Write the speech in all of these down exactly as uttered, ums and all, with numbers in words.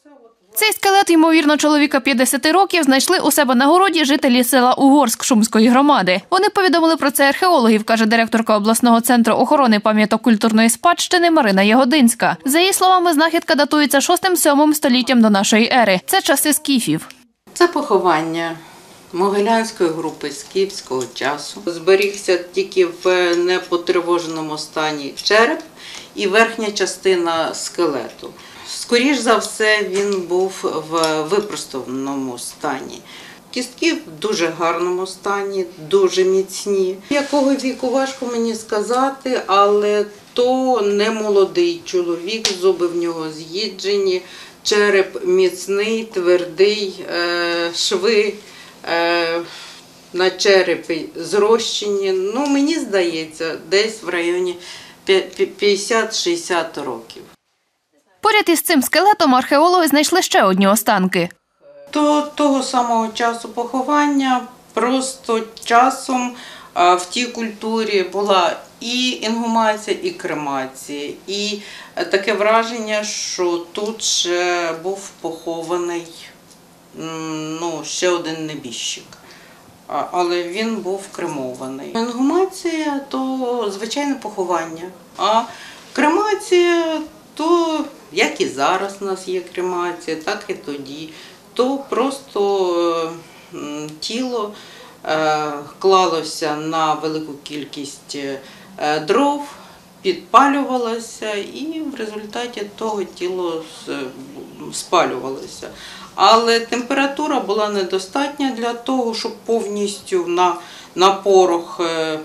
Цей скелет, ймовірно, чоловіка п'ятдесят років, знайшли у себе на городі жителі села Угорськ Шумської громади. Вони повідомили про це археологів, каже директорка обласного центру охорони пам'яток культурної спадщини Марина Ягодинська. За її словами, знахідка датується шостим-сьомим століттям до нашої ери. Це часи скіфів. Це поховання Могилянської групи скіфського часу. Зберігся тільки в непотривоженому стані череп і верхня частина скелету. Скоріш за все, він був в випростаному стані. Кістки в дуже гарному стані, дуже міцні. Якого віку важко мені сказати, але то не молодий чоловік, зуби в нього з'їджені, череп міцний, твердий, шви на черепі зрощені. Ну, мені здається, десь в районі п'ятдесят-шістдесят років. Поряд із цим скелетом археологи знайшли ще одні останки. До того самого часу поховання, просто часом в тій культурі була і інгумація, і кремація. І таке враження, що тут ще був похований ну, ще один небіжчик. Але він був кремований. Інгумація – то звичайне поховання, а кремація – то, як і зараз у нас є кремація, так і тоді, то просто тіло клалося на велику кількість дров, підпалювалося і в результаті того тіло спалювалося. Але температура була недостатня для того, щоб повністю на, на порох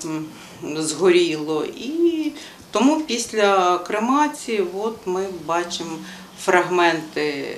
згоріло. І тому після кремації от ми бачимо фрагменти е,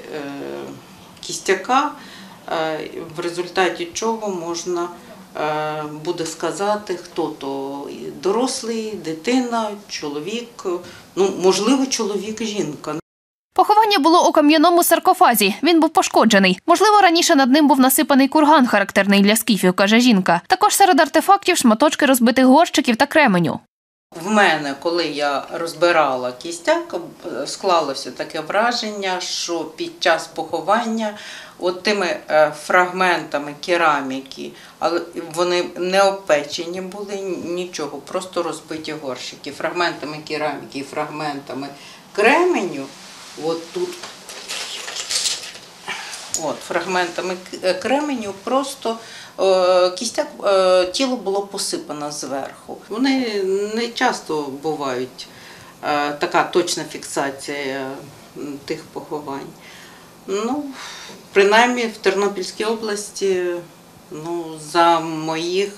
кістяка, е, в результаті чого можна е, буде сказати, хто то дорослий, дитина, чоловік, ну, можливо, чоловік, жінка. Поховання було у кам'яному саркофазі. Він був пошкоджений. Можливо, раніше над ним був насипаний курган, характерний для скіфів, каже жінка. Також серед артефактів шматочки розбитих горщиків та кременю. В мене, коли я розбирала кістяк, склалося таке враження, що під час поховання от тими фрагментами кераміки, але вони не обпечені були, нічого, просто розбиті горщики. Фрагментами кераміки і фрагментами кременю, от тут, от, фрагментами кременю просто кістяк, тіло було посипано зверху. Вони не часто бувають, така точна фіксація тих поховань. Ну, принаймні в Тернопільській області, ну, за моїх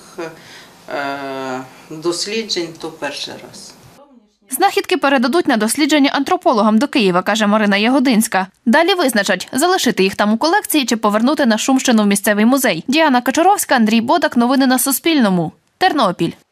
досліджень, то перший раз. Знахідки передадуть на дослідження антропологам до Києва, каже Марина Ягодинська. Далі визначать, залишити їх там у колекції чи повернути на Шумщину в місцевий музей. Діана Качуровська, Андрій Бодак. Новини на Суспільному. Тернопіль.